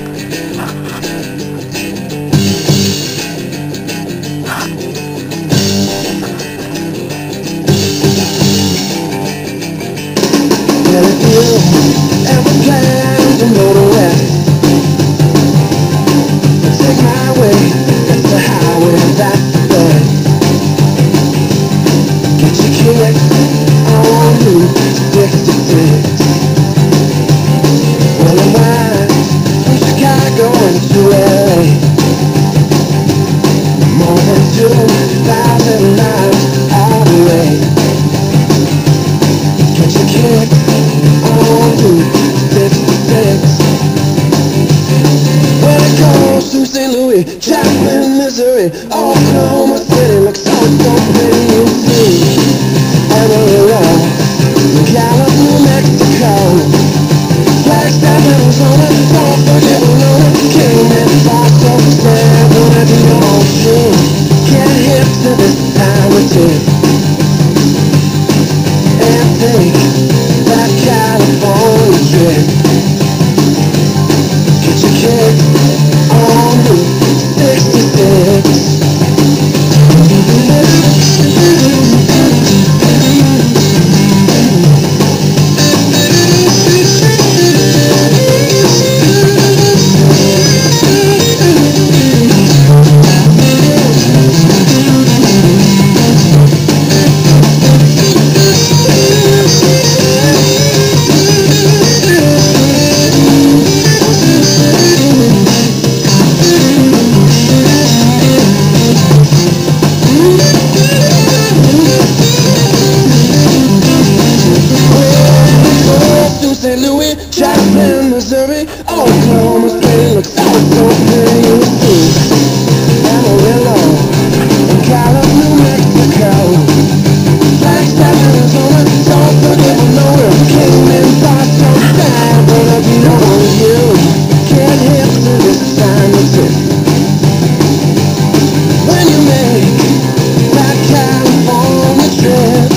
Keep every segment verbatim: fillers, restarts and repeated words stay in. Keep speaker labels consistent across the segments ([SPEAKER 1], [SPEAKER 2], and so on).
[SPEAKER 1] Oklahoma City looks so, so pretty, you see. Amarillo, Gallup, New Mexico. Flagstaff, Arizona, don't forget Winona. Kingman, Paso, San Bernardino, too. Get hip to this time or two and think that California trip. Get your kick on Route sixty-six. Saint Louis, Joplin, Missouri, Oklahoma City looks so, so pretty, you see. Amarillo, and Gallup, New Mexico. Flagstaff, Arizona, don't forget Winona. Kingman, Paso, San Bernardino, you get hip to this time or two when you make that California trip.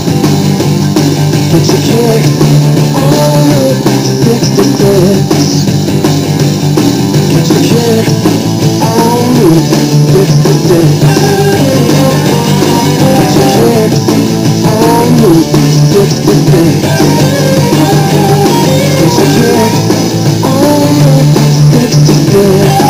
[SPEAKER 1] Get your kick on Route sixty-six. Get your kick on Route sixty-six. Get your kick on Route sixty-six. Get your kick on Route sixty-six.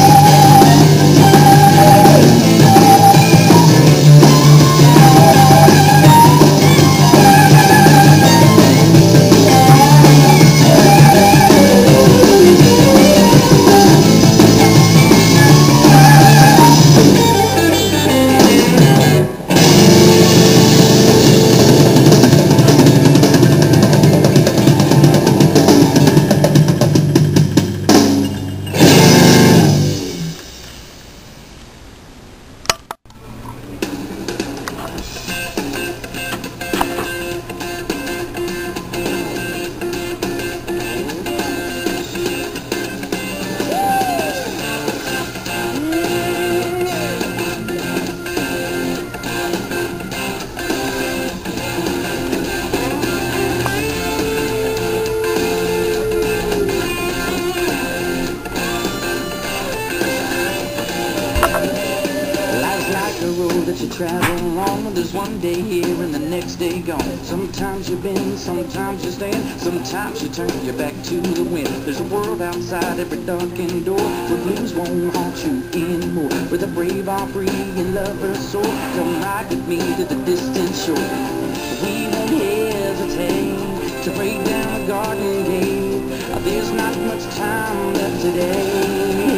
[SPEAKER 2] Travel along, there's one day here and the next day gone. Sometimes you bend, sometimes you stand, sometimes you turn your back to the wind. There's a world outside every darkened door where blues won't haunt you anymore, where the brave are free and lovers soar. Come ride with me to the distant shore. We won't hesitate to break down the garden gate. There's not much time left today.